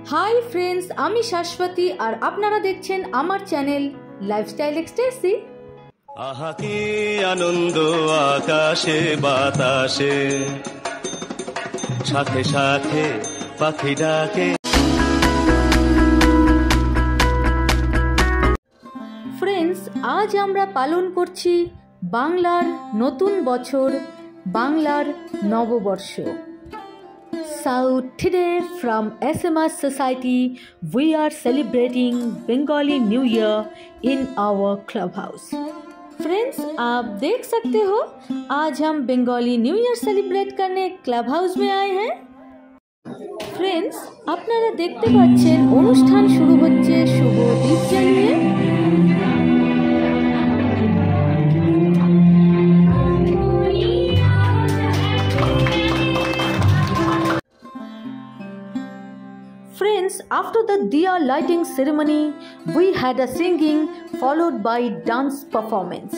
Hi friends, আমি শাশ্বতী আর আপনারা দেখছেন আমার চ্যানেল লাইফস্টাইল এক্সটেসি। আহা কি আনন্দ আকাশে বাতাসে, সাথে সাথে পাখি ডাকে। ফ্রেন্ডস, আজ আমরা পালন করছি বাংলার নতুন বছর, বাংলার নববর্ষ। So today from SMS Society we are celebrating Bengali New Year in our clubhouse. Friends, आप देख सकते हो आज हम बंगाली न्यू ईयर सेलिब्रेट करने क्लब हाउस में आए हैं। फ्रेंड्स, আপনারা দেখতে পাচ্ছেন অনুষ্ঠান শুরু হচ্ছে শুভ দীপ জ্বালিয়ে। Friends, after the Diya lighting ceremony, we had a singing followed by dance performance.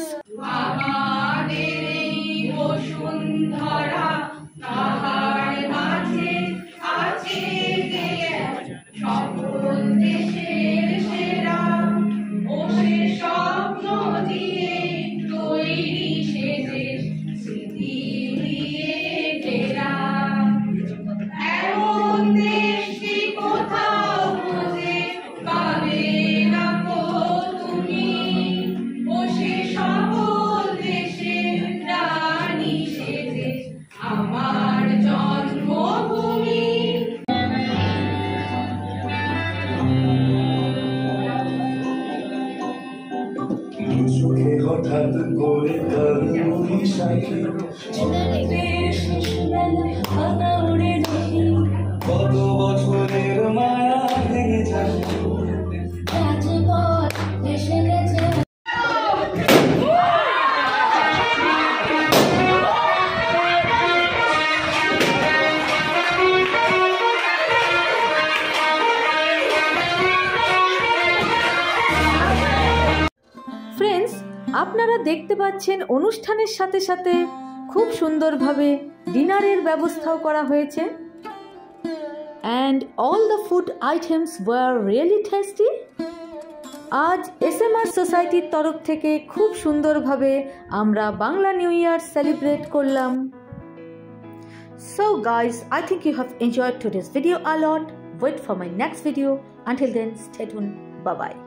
হঠাৎ করে কত বছরের মায়া ভেঙে যায়। ফ্রেন্ডস, আপনারা দেখতে পাচ্ছেন অনুষ্ঠানের সাথে সাথে খুব সুন্দরভাবে ডিনারের ব্যবস্থাও করা হয়েছে। And all the food items were really tasty. আজ এসএমআর সোসাইটির তরফ থেকে খুব সুন্দরভাবে আমরা বাংলা নিউ ইয়ার সেলিব্রেট করলাম। So guys, I think you have enjoyed today's video a lot. Wait for my next video. Until then, stay tuned. Bye bye.